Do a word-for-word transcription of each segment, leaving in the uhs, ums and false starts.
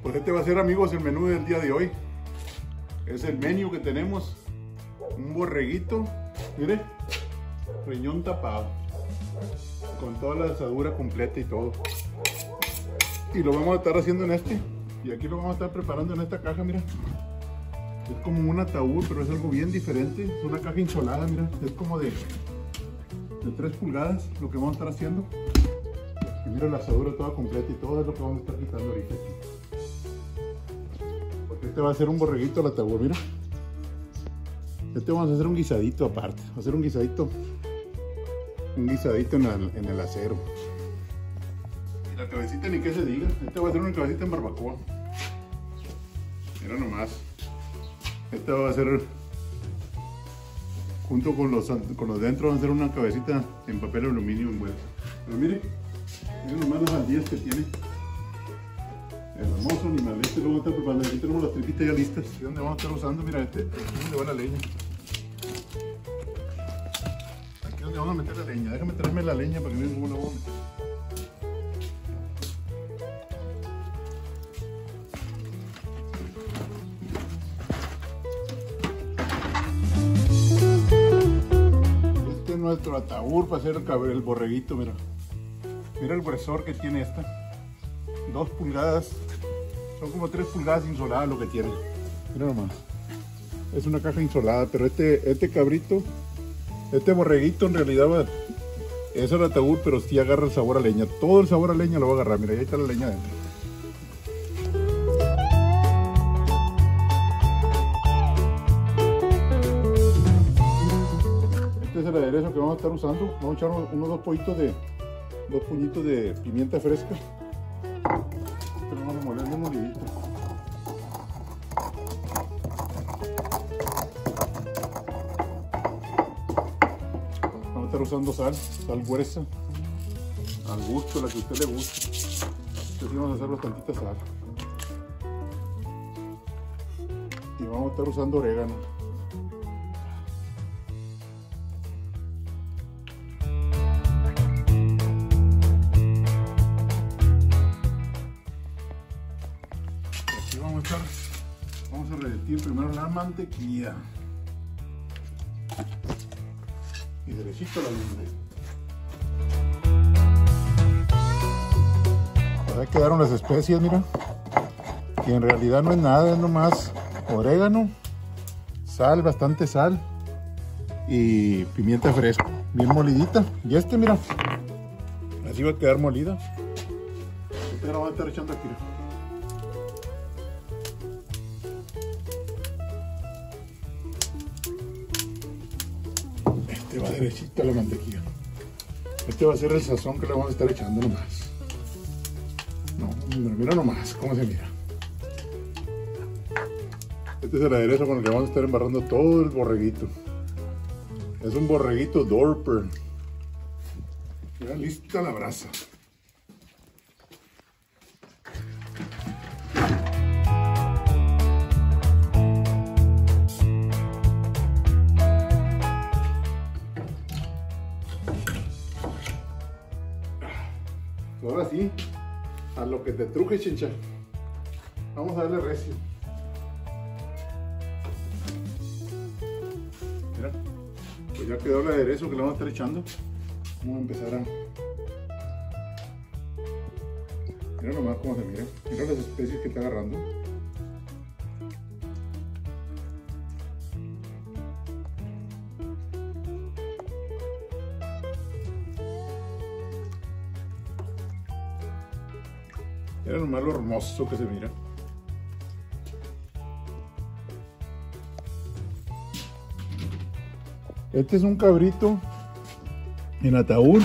Pues este va a ser, amigos, el menú del día de hoy. Es el menú que tenemos. Un borreguito, mire, riñón tapado, con toda la asadura completa y todo. Y lo vamos a estar haciendo en este. Y aquí lo vamos a estar preparando en esta caja, mira. Es como un ataúd, pero es algo bien diferente. Es una caja insolada, mira. Es como de, de tres pulgadas lo que vamos a estar haciendo. Y mira la asadura toda completa y todo es lo que vamos a estar quitando ahorita aquí. Porque este va a ser un borreguito al ataúd, mira. Este vamos a hacer un guisadito aparte. Vamos a hacer un guisadito. Un guisadito en el, en el acero. Y la cabecita ni que se diga. Este va a ser una cabecita en barbacoa. Mira nomás. Este va a ser, junto con los, con los dentro, va a ser una cabecita en papel aluminio envuelta. Pero mire, miren nomás las sandías que tiene. Hermoso animal. Este lo vamos a estar preparando. Aquí tenemos las tripitas ya listas. ¿Y dónde vamos a estar usando? Mira, este, aquí es donde va la leña. Aquí es donde vamos a meter la leña. Déjame traerme la leña para que vean cómo la vamos a meter. Nuestro ataúd para hacer el, el borreguito, mira. Mira el gruesor que tiene esta. Dos pulgadas. Son como tres pulgadas insoladas lo que tiene. Mira nomás. Es una caja insolada, pero este, este cabrito, este borreguito en realidad va, es el ataúd, pero sí agarra el sabor a leña. Todo el sabor a leña lo va a agarrar. Mira, ahí está la leña adentro. Este es el aderezo que vamos a estar usando. Vamos a echar unos, unos dos pollitos de dos puñitos de pimienta fresca. Pero vamos a moler bien molidito. Vamos a estar usando sal, sal gruesa, al gusto, la que a usted le guste. Entonces vamos a hacer bastantita sal. Y vamos a estar usando orégano. Vamos a, estar, vamos a derretir primero la mantequilla y derechito la lumbre. Ahora quedaron las especias, mira, que en realidad no es nada, es nomás orégano, sal, bastante sal y pimienta fresca, bien molidita. Y este, mira, así va a quedar molida. Este lo vamos a estar echando aquí. Este va derechito a la mantequilla. Este va a ser el sazón que le vamos a estar echando nomás. No, mira nomás cómo se mira. Este es el aderezo con el que vamos a estar embarrando todo el borreguito. Es un borreguito Dorper. Ya lista la brasa. Ahora sí, a lo que te truje, chincha. Vamos a darle recio. Mira, pues ya quedó el aderezo que le vamos a estar echando. Vamos a empezar a... Mira nomás cómo se mira. Mira las especies que está agarrando. Mira nomás lo hermoso que se mira. Este es un cabrito en ataúd,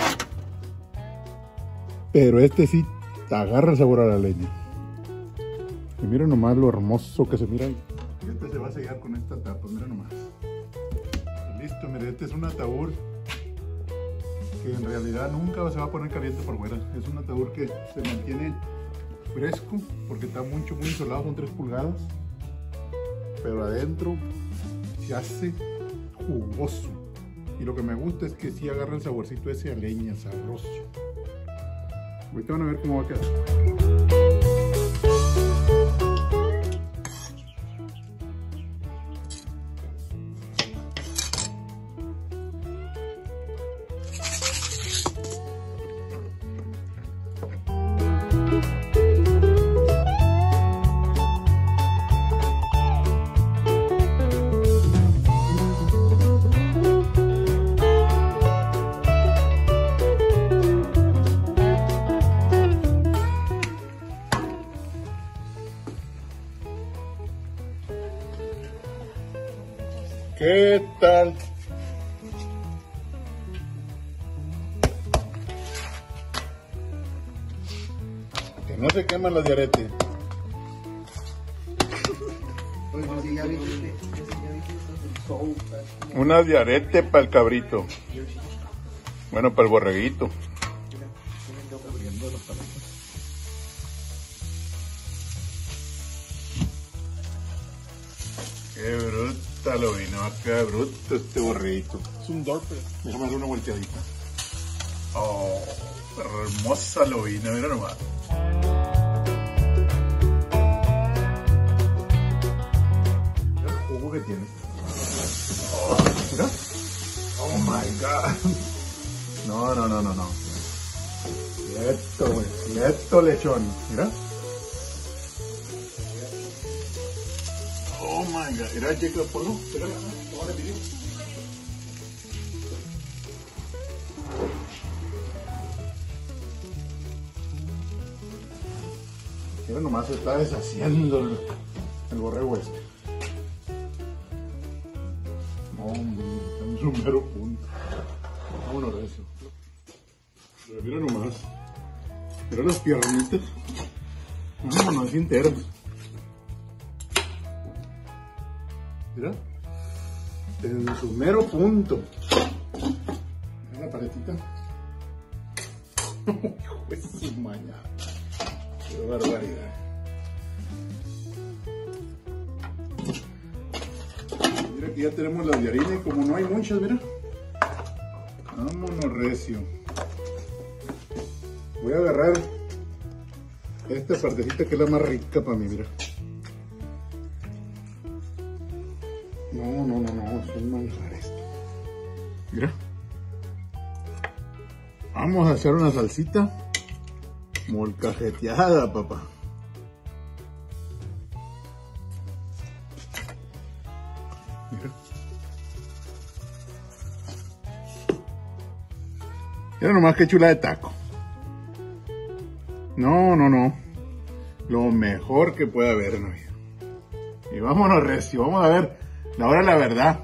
pero este sí te agarra el sabor a la leña. Y mira nomás lo hermoso que se mira. Y este se va a sellar con esta tapa, mira nomás. Y listo, mira, este es un ataúd que en realidad nunca se va a poner caliente por fuera. Es un ataúd que se mantiene fresco porque está mucho muy insolado, son tres pulgadas, pero adentro se hace jugoso. Y lo que me gusta es que sí agarra el saborcito ese a leña, sabroso. Ahorita van a ver cómo va a quedar. ¿Qué tal? Que no se queman las de arete. Una de arete para el cabrito. Bueno, para el borreguito. Qué bruta lo vino, qué bruto este borreguito. Es un dorper. Déjame darle una volteadita. Oh, hermosa lo vino, mira nomás. Mira el jugo que tiene. Oh, mira. Oh my god. No, no, no, no, no. Quieto, güey. Quieto, lechón. Mira. Oh my god. Mira, checa el polvo. Mira, vamos a video. Mira nomás, se está deshaciendo el, el borrego este. No, hombre, está en su mero punto. Vámonos de eso. Pero mira nomás. Mira las piernitas. Vámonos así enteras. Mira. En su mero punto. Mira la paletita. Hijo de su mañana. Qué barbaridad. Mira, aquí ya tenemos las de harina y como no hay muchas, mira. Vámonos recio. Voy a agarrar esta partecita que es la más rica para mí, mira. No, no, no, no, es un manjar esto. Mira. Vamos a hacer una salsita molcajeteada, papá. Mira. Mira nomás qué chula de taco. No, no, no. Lo mejor que puede haber en la vida. Y vámonos recio, vamos a ver la hora de la verdad.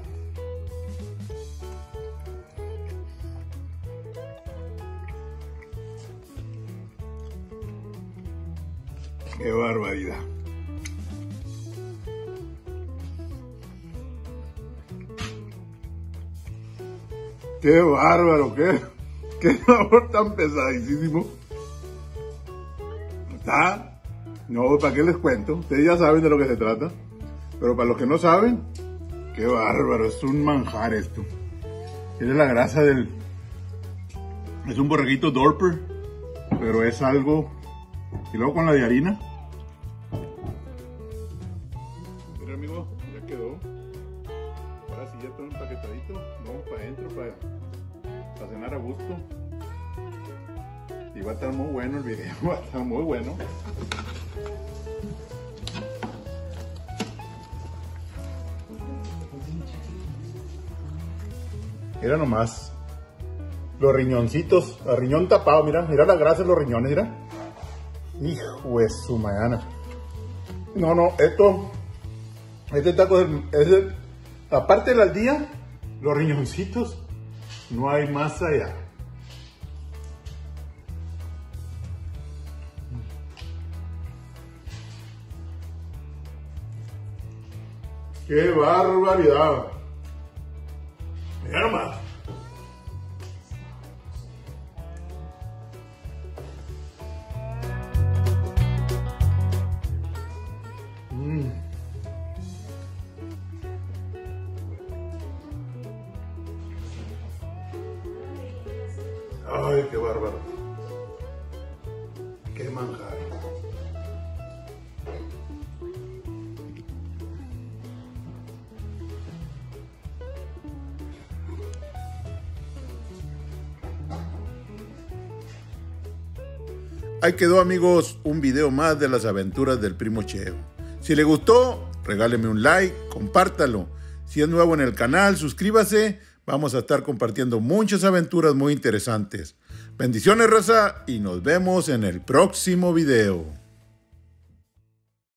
Qué barbaridad. Qué bárbaro, qué, qué sabor tan pesadísimo. ¿Está? No, ¿para qué les cuento? Ustedes ya saben de lo que se trata. Pero para los que no saben, qué bárbaro, es un manjar esto. Es la grasa del... Es un borreguito dorper, pero es algo... Y luego con la de harina. Mira, amigo, ya quedó. Ahora sí ya todo empaquetadito. Vamos para adentro para, para cenar a gusto. Y va a estar muy bueno el video, va a estar muy bueno. Mira nomás. Los riñoncitos, a riñón tapado, mira, mira la grasa de los riñones, mira. Hijo de su mañana. No, no, esto, este taco es el, es el, aparte del al día, los riñoncitos, no hay más allá. ¡Qué barbaridad! Mira nomás. Mm. Ay, qué bárbaro. Qué manjar. Ahí quedó, amigos, un video más de las aventuras del primo Cheo. Si le gustó, regáleme un like, compártalo. Si es nuevo en el canal, suscríbase. Vamos a estar compartiendo muchas aventuras muy interesantes. Bendiciones, raza, y nos vemos en el próximo video.